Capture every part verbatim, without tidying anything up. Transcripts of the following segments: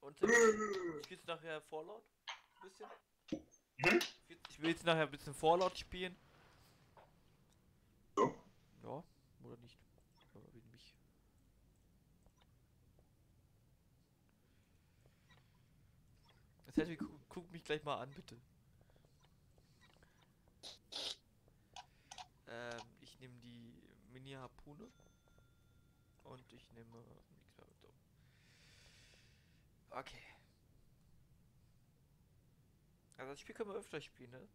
Und äh, spielst du nachher Fallout? Ein bisschen? Hm? Ich will jetzt nachher ein bisschen Fallout spielen. So. Ja, oder nicht. Aber wegen mich. Das heißt, guck, guck mich gleich mal an, bitte. Ähm, ich nehme die Mini-Harpune. Und ich nehme nichts mehr mit. Okay. Also das Spiel können wir öfter spielen, ne?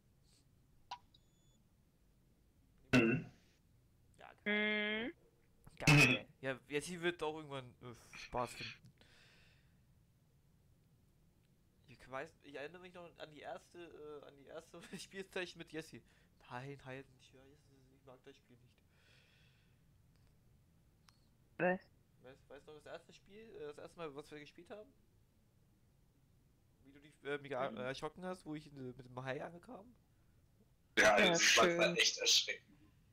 Mhm. Ja, geil. Mhm. Geil. Ja, jetzt hier wird auch irgendwann äh, Spaß finden. Ich weiß, ich erinnere mich noch an die erste, äh, an die erste Spielzeichen mit Jesse. Nein, halt nicht, ja, ich mag das Spiel nicht. Was? Weißt, weißt du noch das erste Spiel, äh, das erste Mal, was wir gespielt haben? Wie du dich äh, mich äh, erschrocken hast, wo ich äh, mit dem Hai ankam? Ja, Ja, das ist schön. manchmal echt erschreckend.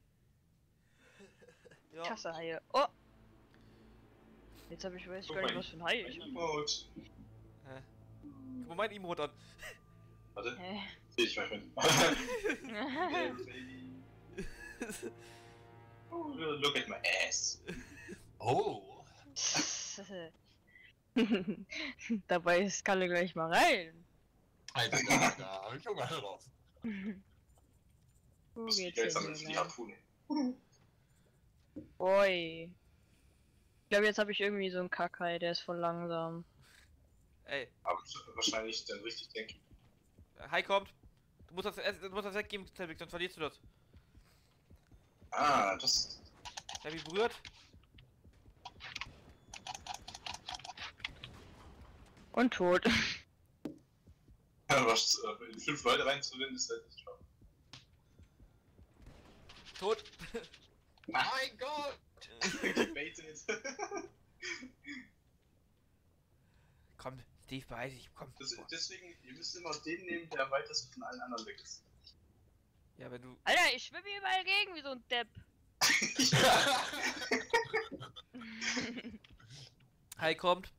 Ja. Ich hasse Haie. Oh! Jetzt habe ich weiß Guck gar nicht, mal, was für ein Hai ich Mein habe. Emote. Hä? Guck mal mein Emote an. Warte, Hä? seh ich manchmal nicht. Oh, look at my ass. Oh. Dabei ist Kalle gleich mal rein. Alter, da, da hab ich Hunger drauf. Wo Das ist die geht's Geld sammeln denn für hier die lang? Harpune. Oi. Ich glaube, jetzt habe ich irgendwie so einen Kackhai, der ist voll langsam. Ey, Aber wahrscheinlich dann richtig denken. Hai kommt. Du musst das, du musst das weggeben, Telvik, sonst verlierst du das. Ah, das. Ich hab ihn berührt. Und tot. Ja, was, äh, in fünf Leute reinzurennen, ist halt nicht schlau. Tot. Mein Gott! Gebaitet. Komm, Steve, beeil dich, komm. Das, deswegen, ihr müsst immer den nehmen, der weitest von allen anderen weg ist. Ja, wenn du... Alter, ich schwimme überall gegen wie so ein Depp. Hai kommt.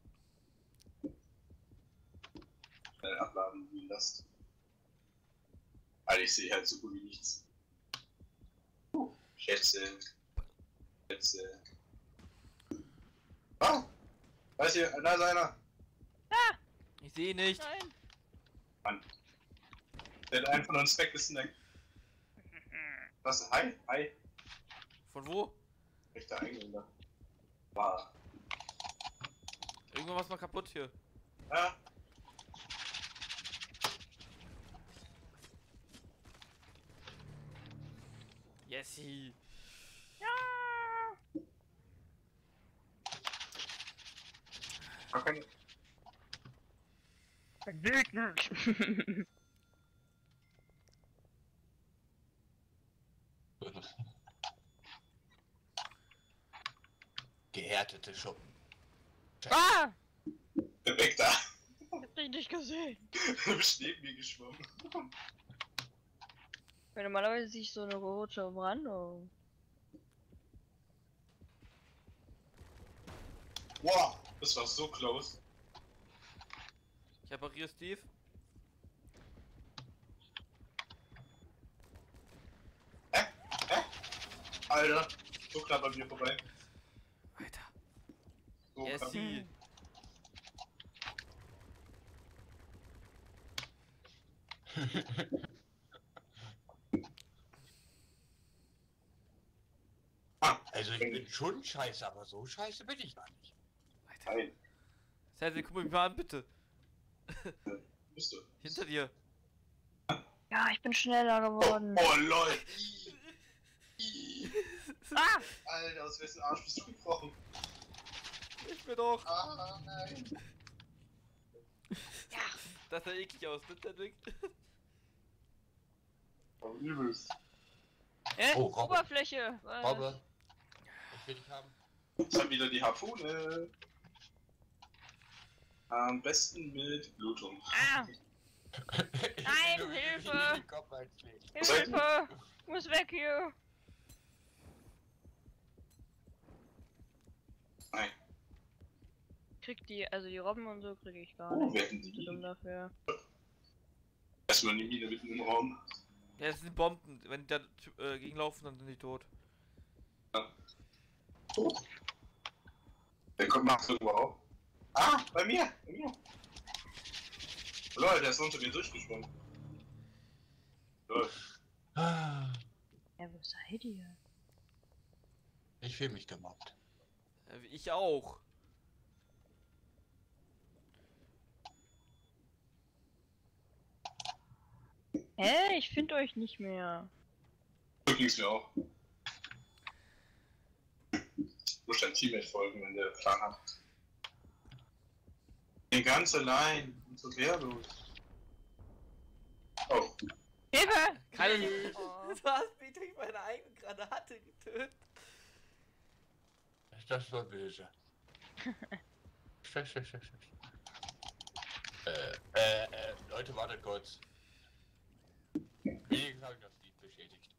Schnell abladen wie Last. Alter, ich sehe halt so gut wie nichts. Uh, Schätze. Schätze. Ah! Da ist hier, da ist einer! Ich sehe ihn nicht. Nein. Mann. Der hat einen von uns weggesnackt. Was? Hi? Hi? Von wo? Rechter Engländer. War. Irgendwann was mal kaputt hier. Ja. Jesse. Ja. Gar keine. Wütend. Gehärtete Schuppen. Ah! Weg da! Hab dich nicht gesehen. Du bist neben mir geschwommen. Weil normalerweise sehe ich so eine rote Umrandung. Wow! Das war so close. Ich repariere Steve. Hä? Hä? Alter, so knapp an mir vorbei. Alter. So knapp. Jesse. Ah, Also ich bin schon scheiße, aber so scheiße bin ich gar nicht. Alter. nein. Selvi, guck mich mal an, bitte. Bist du? Hinter dir. Ja, ich bin schneller Oh, geworden. oh lol! I, I. Ah! Alter, aus wessen Arsch bist du gebrochen? Ich bin doch. Ah, nein. Ja. Das sah eklig aus, ne, Telvik? Oh, übelst. Äh, Oh, Robbe. Oberfläche. Äh, Robbe, ich will dich haben. Ich hab wieder die Harpune. Am besten mit Blutung. Ah! Nein, Nur wie Hilfe! ich den Kopf einschlägt. Hilfe! Muss weg hier! Nein. Krieg die, also die Robben und so kriege ich gar Oh, nicht. wir hätten Ich bin die. zu dumm dafür. Erstmal eine Mine mitten im Raum. Ja, es sind Bomben. Wenn die da äh, gegenlaufen, dann sind die tot. Tot. Der kommt nach irgendwo auf. Ah, bei mir, bei mir. Leute, der ist unter mir durchgesprungen. Lol. Ah, Ja, wo seid ihr? ich fühle mich gemobbt. Äh, ich auch. Hä? Ich finde euch nicht mehr. So ging's mir auch. Ich muss dein Teammate folgen, wenn der Plan hat. Den ganz allein und so wehrlos. Oh, Hilfe! Keine. Oh. Du hast mich durch meine eigene Granate getötet. Das war böse. Schlecht, schlecht, schlecht, schlecht. Äh, äh, äh, Leute, wartet kurz. Wenigstens habe ich das Lied beschädigt.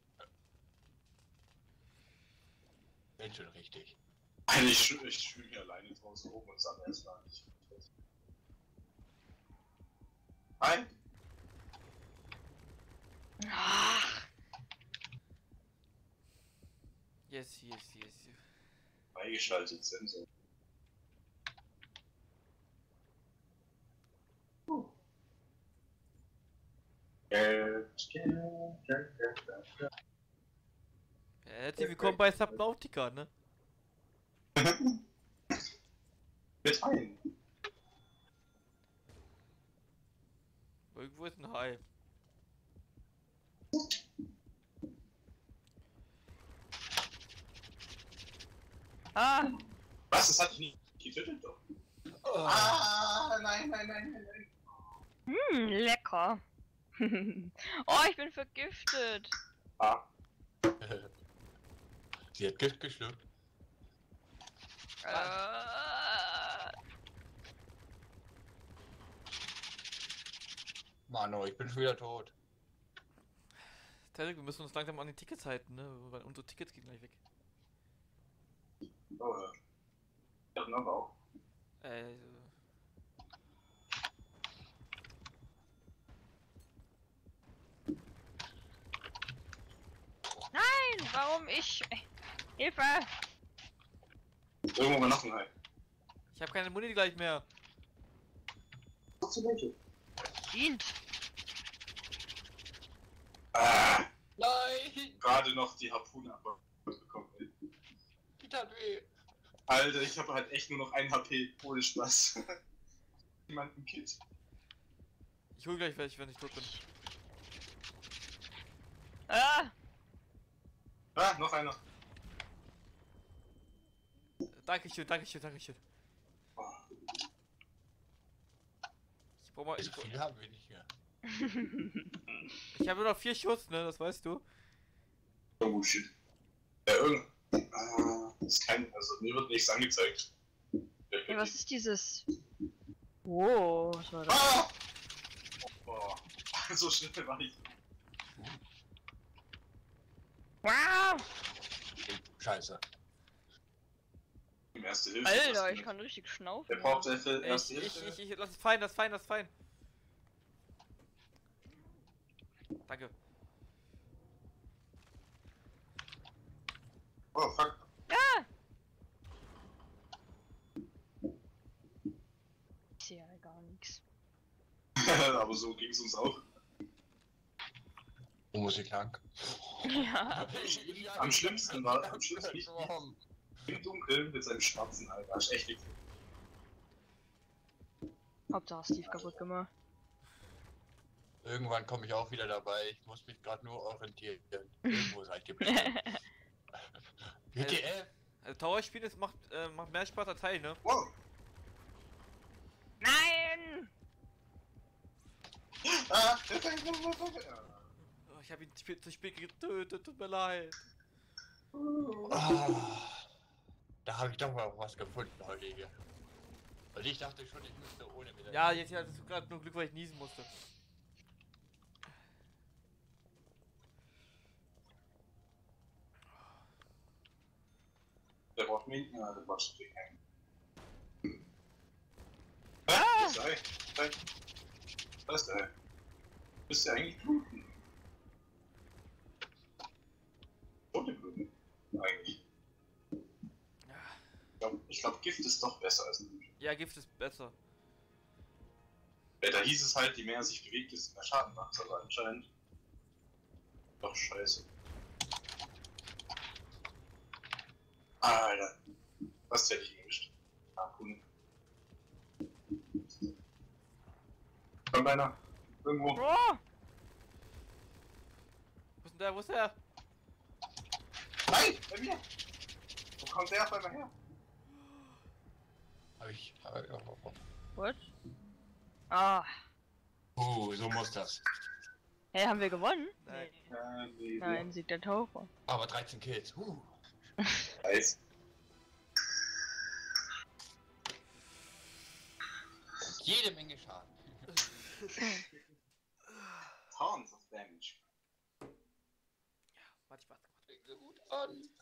Bin schon richtig. ich, ich schwimme hier alleine draußen rum und sage erstmal nicht. Hi. Ach, Yes, yes, yes. Freigeschaltet Sensor. Uh. Geld, Geld, Geld, Geld, Geld. Ja, herzlich willkommen bei Subnautica, ne? Mit ein. Irgendwo ist ein Hai. ah, Was? Das hatte ich nicht getötet doch. Oh. Ah, nein, nein, nein, nein, nein. hm, lecker. Oh, ich bin vergiftet. Ah, Sie hat Gift geschluckt. Äh, Mano, ich bin schon wieder tot. Tarek, wir müssen uns langsam an die Tickets halten, ne? Weil unsere Tickets gehen gleich weg. oh ja. Ich hab noch auch. Äh. nein, warum ich? Hilfe! Irgendwo war noch ein Hai. Ich habe keine Muni gleich mehr. Zu welche? Dient. Ah, Nein! gerade noch die Harpune abbekommen. Die tat weh. Alter, ich habe halt echt nur noch ein H P. Ohne Spaß. Jemand ein Kit. Ich hol gleich welche, wenn ich tot bin. Ah, Ah, noch einer. Dankeschön, Dankeschön, Dankeschön. Oh, Ich brauch mal. Ich, So viel haben wir nicht mehr. ich habe nur noch vier Schuss, ne? Das weißt du. oh shit. Ja, irgend. Ah, das ist kein. Also, mir wird nichts angezeigt. Wer ja, kennt was die? ist dieses? Oh, was war das? Ah! Boah, so schnell war ich. Wow! Scheiße. Im Erste Hilfe. Alter, ich kann richtig schnaufen. Wer braucht Hilfe? Ich, Erste ich, Hilfe? ich, ich, lass es fein, lass fein, lass fein. Danke. Oh, fuck. Ich sehe ja gar nichts. Aber so ging es uns auch. Wo muss ich lang? Ja. Am schlimmsten war, am schlimmsten nicht im Dunkeln mit seinem schwarzen Alter. Das ist echt nicht. Hauptsache Steve kaputt gemacht. Irgendwann komme ich auch wieder dabei. Ich muss mich gerade nur orientieren. Irgendwo seid ihr bestimmt. W T F? Also Tower spielen ist, macht, äh, macht mehr Spaß als Teil, ne? Wow. Nein! Ah, Oh, ich habe ihn zu spät, zu spät getötet, tut mir leid. Ah, da habe ich doch mal was gefunden heute hier. Und ich dachte schon, ich müsste ohne wieder. Ja, jetzt hattest du gerade nur Glück, weil ich niesen musste. Der braucht mich. Ja, der braucht mich. ist der Ei. Ei. Da ist der Ei. Bist du eigentlich bluten? Tote bluten? Eigentlich. Ich glaube, ich glaub, Gift ist doch besser als Blut. Ja, Gift ist besser. Ja, da hieß es halt, je mehr er sich bewegt, desto mehr Schaden macht, aber anscheinend. Doch scheiße. Alter. Was hätte ich gewischt? Ah, cool. Kommt einer. Irgendwo. Oh! Wo ist denn der? Wo ist der? Nein! Bei mir! Wo kommt der auf einmal her? Hab ich. Hab ich What? Ah. uh, so muss das. Hey, haben wir gewonnen? Nein. Nee. Äh, nee, Nein, Sieg der Taucher. Aber dreizehn Kills. Uh. Nice. Jede Menge Schaden. Tons of damage. Warte, ich warte. Fängt so gut an.